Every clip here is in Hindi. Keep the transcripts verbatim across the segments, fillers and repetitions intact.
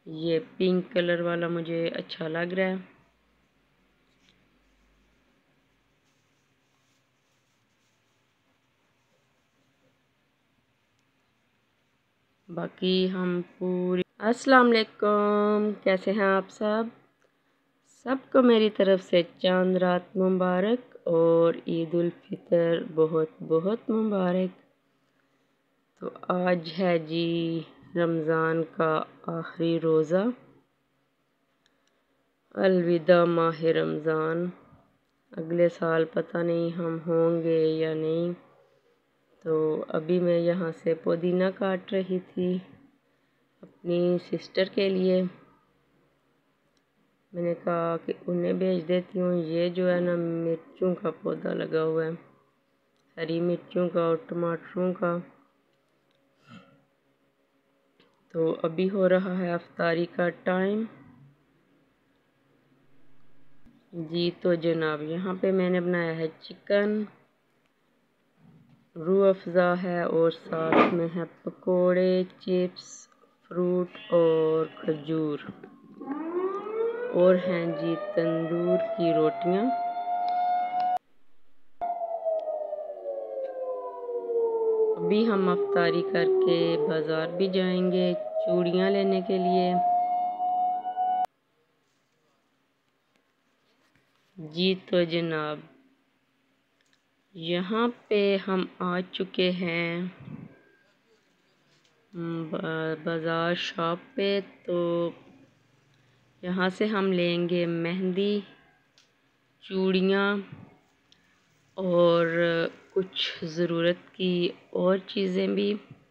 ये पिंक कलर वाला मुझे अच्छा लग रहा है। बाकी हम पूरी अस्सलाम वालेकुम, कैसे हैं आप सब? सबको मेरी तरफ से चांद रात मुबारक और ईद उल फितर बहुत बहुत मुबारक। तो आज है जी रमज़ान का आखिरी रोज़ा। अलविदा माह रमज़ान। अगले साल पता नहीं हम होंगे या नहीं। तो अभी मैं यहाँ से पुदीना काट रही थी अपनी सिस्टर के लिए। मैंने कहा कि उन्हें भेज देती हूँ। ये जो है ना मिर्चों का पौधा लगा हुआ है, हरी मिर्चों का और टमाटरों का। तो अभी हो रहा है अफ्तारी का टाइम जी। तो जनाब यहाँ पे मैंने बनाया है चिकन, रूह अफ़ज़ा है और साथ में है पकोड़े, चिप्स, फ्रूट और खजूर, और हैं जी तंदूर की रोटियां। अभी हम अफ्तारी करके बाज़ार भी जाएंगे चूड़ियाँ लेने के लिए जी। तो जनाब यहाँ पे हम आ चुके हैं बाज़ार शॉप पे। तो यहाँ से हम लेंगे मेहंदी, चूड़ियाँ और कुछ ज़रूरत की और चीज़ें भी।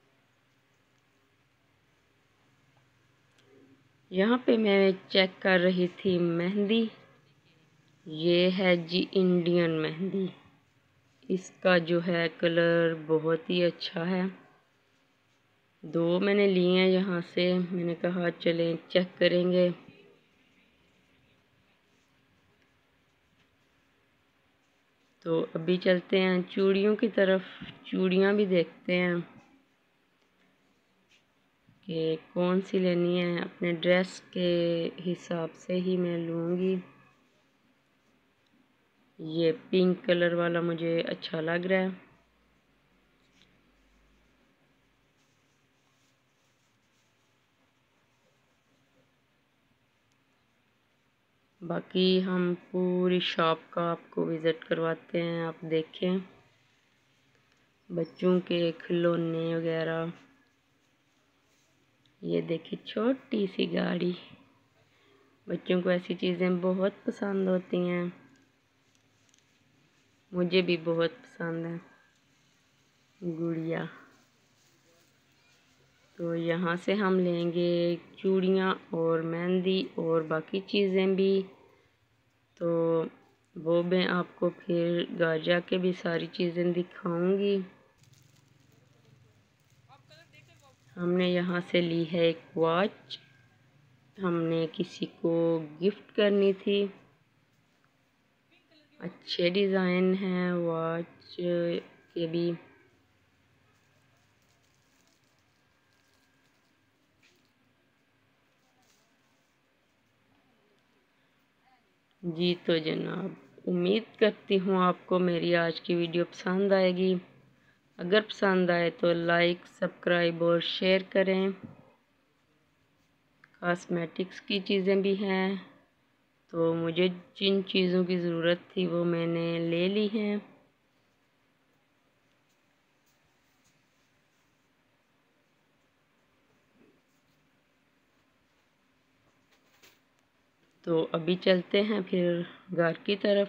यहाँ पे मैं चेक कर रही थी मेहंदी। ये है जी इंडियन मेहंदी। इसका जो है कलर बहुत ही अच्छा है। दो मैंने लिए हैं यहाँ से। मैंने कहा चलें चेक करेंगे। तो अभी चलते हैं चूड़ियों की तरफ, चूड़ियाँ भी देखते हैं कि कौन सी लेनी है। अपने ड्रेस के हिसाब से ही मैं लूँगी। ये पिंक कलर वाला मुझे अच्छा लग रहा है। बाकी हम पूरी शॉप का आपको विज़िट करवाते हैं, आप देखें। बच्चों के खिलौने वगैरह, ये देखिए छोटी सी गाड़ी। बच्चों को ऐसी चीज़ें बहुत पसंद होती हैं, मुझे भी बहुत पसंद है गुड़िया। तो यहाँ से हम लेंगे चूड़ियाँ और मेहंदी और बाकी चीज़ें भी। तो वो मैं आपको फिर घर जाके भी सारी चीज़ें दिखाऊंगी। हमने यहाँ से ली है एक वॉच, हमने किसी को गिफ्ट करनी थी। अच्छे डिज़ाइन हैं वॉच के भी। जी तो जनाब उम्मीद करती हूँ आपको मेरी आज की वीडियो पसंद आएगी। अगर पसंद आए तो लाइक, सब्सक्राइब और शेयर करें। कॉस्मेटिक्स की चीज़ें भी हैं, तो मुझे जिन चीज़ों की ज़रूरत थी वो मैंने ले ली हैं। तो अभी चलते हैं फिर घर की तरफ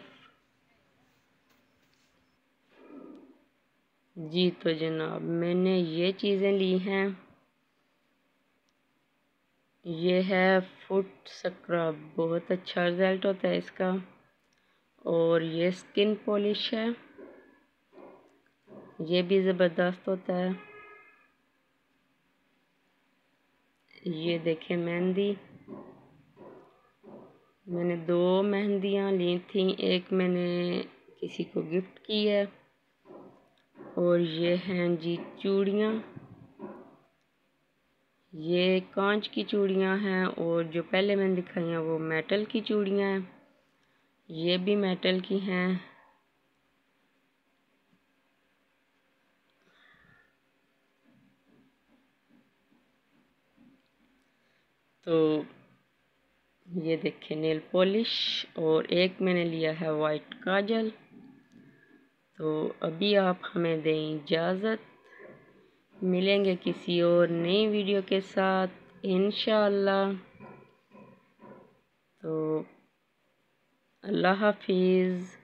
जी। तो जनाब मैंने ये चीज़ें ली हैं। ये है फुट स्क्रब, बहुत अच्छा रिज़ल्ट होता है इसका। और ये स्किन पॉलिश है, ये भी ज़बरदस्त होता है। ये देखें मेहंदी, मैंने दो मेहंदियाँ ली थी, एक मैंने किसी को गिफ्ट की है। और ये हैं जी चूड़ियाँ, ये कांच की चूड़ियाँ हैं और जो पहले मैंने दिखाई हैं वो मेटल की चूड़ियाँ हैं। ये भी मेटल की हैं। तो ये देखें नेल पॉलिश, और एक मैंने लिया है वाइट काजल। तो अभी आप हमें दें इजाज़त, मिलेंगे किसी और नई वीडियो के साथ इंशाअल्लाह। तो अल्लाह हाफिज़।